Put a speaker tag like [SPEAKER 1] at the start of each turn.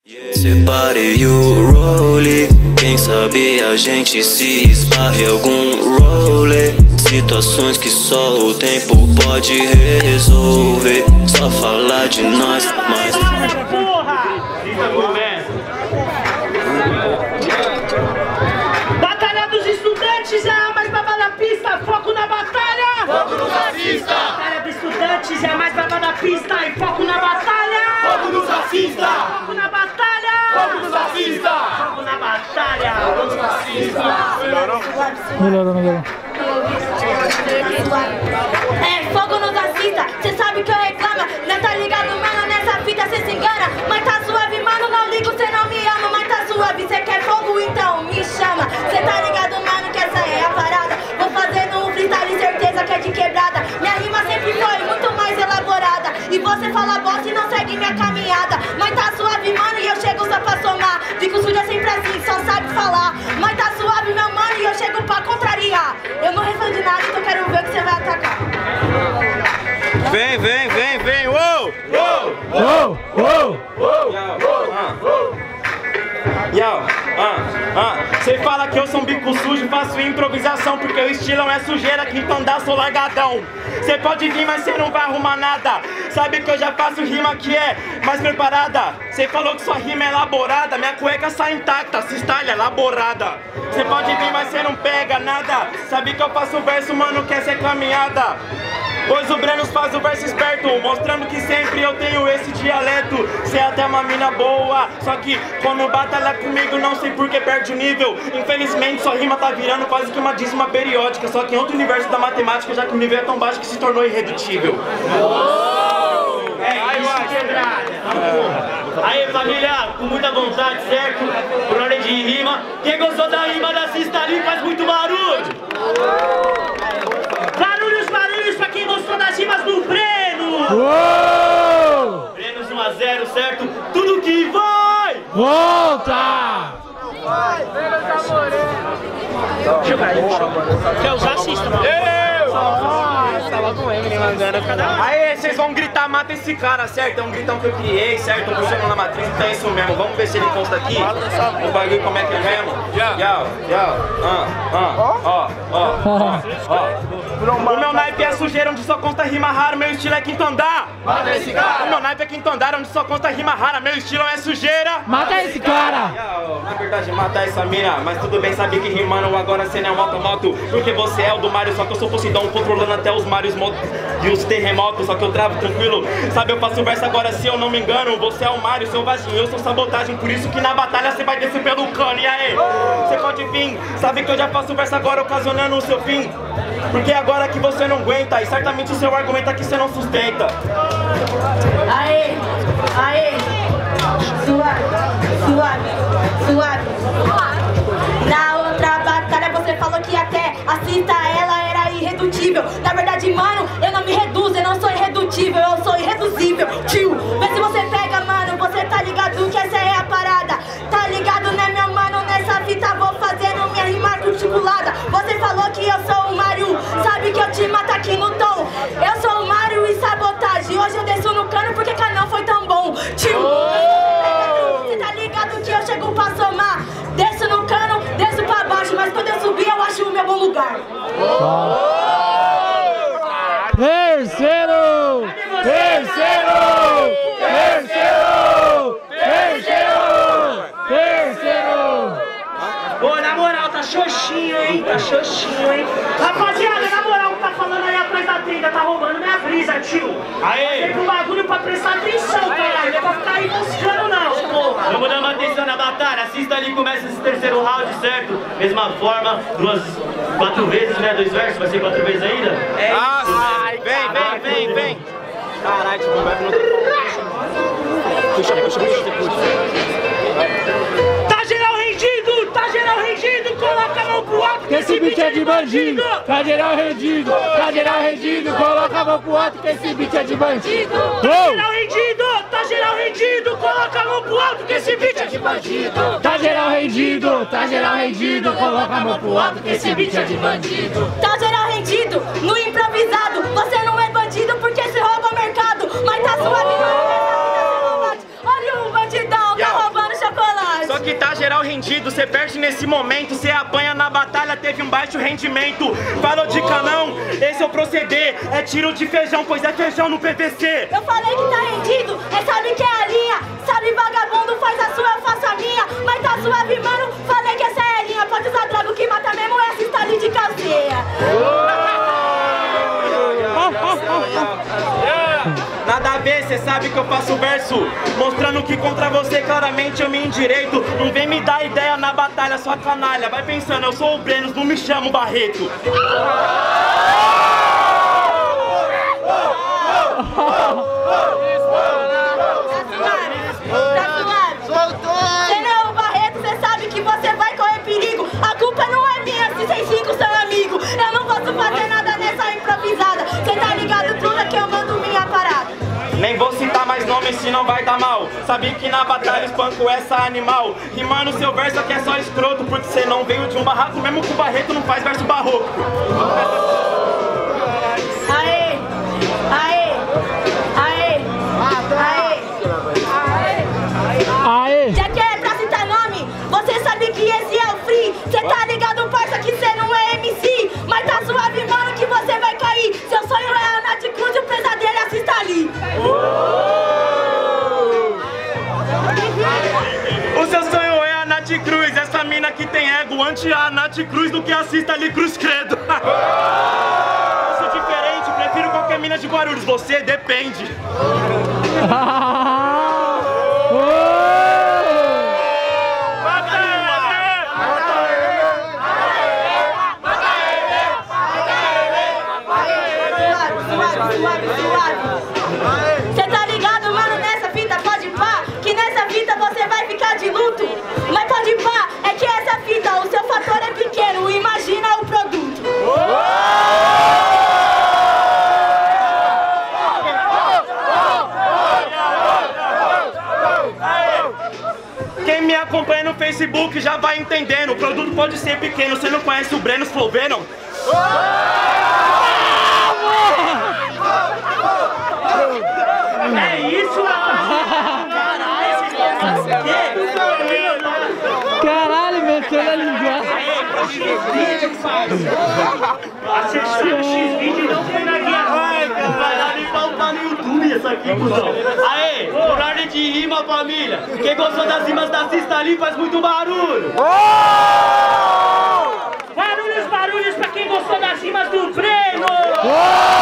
[SPEAKER 1] Separei o role, quem sabe a gente se esbarra em algum role. Situações que só o tempo pode resolver. Só falar de nós, mas
[SPEAKER 2] Batalha dos estudantes, é a mais baba da pista. Foco na batalha.
[SPEAKER 3] Foco nos racistas.
[SPEAKER 2] Batalha dos estudantes, é a mais baba da pista. E foco na batalha.
[SPEAKER 3] Foco nos racistas.
[SPEAKER 2] Foco na batalha.
[SPEAKER 3] Foco nos racistas.
[SPEAKER 2] Foco na batalha.
[SPEAKER 3] Foco nos racistas.
[SPEAKER 4] Melhorou.
[SPEAKER 5] É, fogo nos assista, cê sabe que eu reclamo. Não tá ligado, mano, nessa fita cê se engana. Mas tá suave, mano, não ligo, cê não me ama. Mas tá suave, cê quer fogo, então me chama. Cê tá ligado, mano, que essa é a parada. Vou fazendo um freestyle, certeza que é de quebrada. Minha rima sempre foi muito mais elaborada. E você fala bosta e não segue minha caminhada. Mas tá suave, mano, e eu chego só pra somar. Fico suja sempre assim, só sabe falar. Mas tá suave, meu mano, e eu chego pra contrariar. Eu não respondi nada, então quero ver o que você vai atacar.
[SPEAKER 6] Vem, uou! Cê fala que eu sou um bico sujo, faço improvisação porque o estilo é sujeira, que então dá sou largadão. Cê pode vir, mas cê não vai arrumar nada. Sabe que eu já faço rima que é mais preparada. Cê falou que sua rima é elaborada, minha cueca sai intacta, se estalha, elaborada. Cê pode vir, mas cê não pega nada. Sabe que eu faço verso, mano, quer ser caminhada. Pois o Brenos faz o verso esperto, mostrando que sempre eu tenho esse dialeto. Cê é até uma mina boa, só que quando batalha comigo não sei por que perde o nível. Infelizmente sua rima tá virando quase que uma dízima periódica. Só que em outro universo da matemática, já que o nível é tão baixo que se tornou irredutível.
[SPEAKER 2] É isso, quebrada. Aí, família, com muita vontade, certo? Por ordem de rima. Quem gostou da rima da Cista ali faz muito barulho. Barulhos pra quem gostou das rimas do Breno. Brenos 1 a 0, certo? Tudo que vai!
[SPEAKER 4] Volta!
[SPEAKER 2] Quer usar Cista, mano? Tava com ele, mandando cada.
[SPEAKER 6] Aê, vocês vão gritar, mata esse cara, certo? É um gritão que eu criei, certo? Eu puxando na matriz, então é isso mesmo. Vamos ver se ele consta aqui. O bagulho como é que é mesmo? O meu naipe é sujeira, onde só consta rima rara. Meu estilo é quinto andar.
[SPEAKER 3] Mata esse cara.
[SPEAKER 6] O meu naipe é quinto andar, onde só consta rima rara. Meu estilo é sujeira.
[SPEAKER 4] Mata esse cara!
[SPEAKER 6] Na verdade, matar essa mina, mas tudo bem, sabia que rimando agora cê não é um automoto. Porque você é o do Mario, só que eu sou Poseidon, controlando até os Marios e os terremotos, só que eu travo tranquilo. Sabe, eu faço verso agora, se eu não me engano. Você é o Mario, seu vagem, eu sou sabotagem. Por isso que na batalha você vai descer pelo cano. E aí, você pode vir, sabe que eu já faço verso agora, ocasionando o seu fim. Porque agora que você não aguenta, e certamente o seu argumento aqui você não sustenta.
[SPEAKER 5] Aê, suave. Na outra batalha você falou que até a Cista ela era irredutível. Na verdade, mano, eu não me reduzo, eu não sou irredutível, eu sou irreduzível. Tio, vê se você pega, mano, você tá ligado que essa é a parada. Tá ligado, né, meu mano, nessa fita vou fazendo minha rima articulada. Você falou que eu sou o Mario, sabe que eu te mato aqui no tom. Eu sou o Mario e sabotagem, hoje eu desço no cano porque canão foi tão bom. Tio, você tá ligado que eu chego pra somar. Desço no cano, desço pra baixo, mas quando eu subir eu acho o meu bom lugar.
[SPEAKER 4] Terceiro!
[SPEAKER 2] Pô, na moral, tá xoxinho, hein? Rapaziada, na moral, tá falando aí atrás da trilha, tá roubando minha brisa, tio.
[SPEAKER 6] Aê!
[SPEAKER 2] Tem um bagulho pra prestar atenção, caralho. Não é pra ficar aí buscando, não, porra.
[SPEAKER 7] Vamos dar uma atenção na batalha, assista ali, começa esse terceiro round, certo? Mesma forma, 4 vezes, né? 2 versos, vai ser 4 vezes ainda?
[SPEAKER 6] É isso. Vem. Caralho, tipo, o Beto não tem como. Puxa.
[SPEAKER 2] Tá geral rendido, coloca a mão pro alto
[SPEAKER 4] Que esse beat é de bandido! Tá geral rendido, coloca a mão pro alto que esse beat é de bandido!
[SPEAKER 2] Tá geral rendido, coloca a mão pro alto que esse beat é de bandido!
[SPEAKER 4] Tá geral rendido, coloca a mão pro alto que esse beat é de bandido!
[SPEAKER 5] Tá geral rendido, no improvisado. Você não é bandido porque você rouba o mercado. Mas tá suave, mano, nessa vida você não bate. Olha o bandidão, tá roubando.
[SPEAKER 6] geral rendido, cê perde nesse momento, cê apanha na batalha, teve um baixo rendimento. Falou de canão, esse é o proceder, é tiro de feijão, pois é feijão no PVC.
[SPEAKER 5] Eu falei que tá rendido, sabe que é a linha. Sabe vagabundo, faz a sua, eu faço a minha. Mas tá suave, mano, falei que essa é a linha. Pode usar droga, o que mata mesmo é assista ali de calceia.
[SPEAKER 6] Nada a ver, cê sabe que eu faço verso mostrando que contra você claramente eu me endireito. Não vem me dar ideia na batalha, sua canalha. Vai pensando, eu sou o Brenos, não me chamo Barreto.
[SPEAKER 5] Você não é o Barreto, você sabe que você vai correr perigo. A culpa não é minha se vocês cinco são amigos. Eu não posso fazer nada nessa improvisada. Cê tá ligado, truta, que eu mando minha parada.
[SPEAKER 6] Nem vou citar mais nomes se não vai dar mal. Sabe que na batalha espanco essa animal. Rimando seu verso aqui é só escroto, porque cê não veio de um barraco. Mesmo que o Barreto não faz verso barroco.
[SPEAKER 5] Aê, aê, aê, aê. Já que é pra citar nome, você sabe que esse é o free. Cê tá ligado, parça, que cê não é MC. Mas tá suave, mano, que você vai cair. Seu sonho é a Nath Cruz e o pesadelo assista ali.
[SPEAKER 6] O seu sonho é a Nath Cruz, essa mina que tem ego. Antes a Nath Cruz do que assista ali Cruz Credo. Eu sou diferente, prefiro qualquer mina de Guarulhos. Você depende.
[SPEAKER 5] Cê tá ligado, mano, nessa fita, pode pá, que nessa fita você vai ficar de luto. Mas pode pá, é que essa fita, o seu fator é pequeno, imagina o produto.
[SPEAKER 6] Quem me acompanha no Facebook já vai entendendo. O produto pode ser pequeno, você não conhece o Brenos Flow Venom?
[SPEAKER 2] É isso,
[SPEAKER 4] Caralho, meteu na linguagem.
[SPEAKER 2] Assistindo X-Video não foi na guia. Vai dar nem pra upar no YouTube essa aqui, cuzão. Aê, por ordem de rima, família. Quem gostou das rimas da Cista ali faz muito barulho. Barulhos, barulhos pra quem gostou das rimas do Breno.